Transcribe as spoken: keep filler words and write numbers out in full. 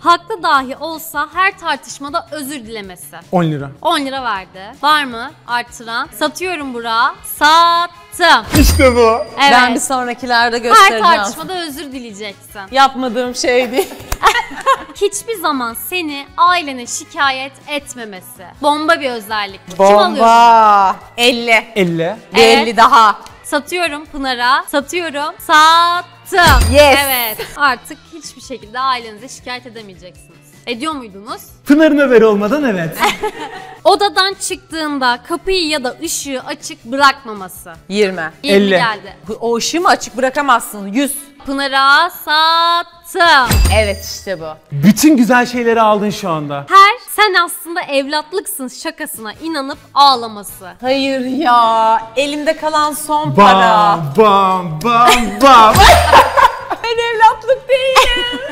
haklı dahi olsa her tartışmada özür dilemesi. on lira. on lira verdi. Var mı artıran? Satıyorum Burak'a. Sattım. İşte bu. Evet. Ben bir sonrakilerde Her göstereceğim. tartışmada özür dileyeceksin. Yapmadığım şey değil. Hiçbir zaman seni ailene şikayet etmemesi. Bomba bir özellik. Kim alıyorsun? Bomba. elli. elli. Bir Evet. elli daha. Satıyorum Pınar'a. Satıyorum. Sattım. Yes. Evet. Artık hiçbir şekilde ailenize şikayet edemeyeceksiniz. Ediyor muydunuz? Pınar'ın haberi olmadan evet. Odadan çıktığında kapıyı ya da ışığı açık bırakmaması. yirmi. yirmi elli. geldi. Bu- O ışığı mı açık bırakamazsın? yüz. Pınar'a sattım. Evet işte bu. Bütün güzel şeyleri aldın şu anda. Her sen aslında evlatlıksın şakasına inanıp ağlaması. Hayır ya. Elimde kalan son para. Bam bam bam bam. Ben evlatlık değilim.